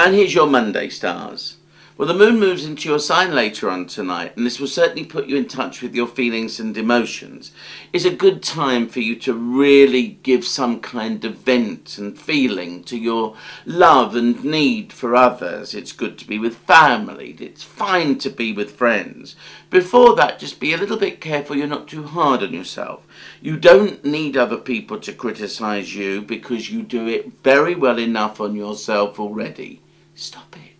And here's your Monday stars. Well, the moon moves into your sign later on tonight, and this will certainly put you in touch with your feelings and emotions. It's a good time for you to really give some kind of vent and feeling to your love and need for others. It's good to be with family. It's fine to be with friends. Before that, just be a little bit careful you're not too hard on yourself. You don't need other people to criticize you because you do it very well enough on yourself already. Stop it.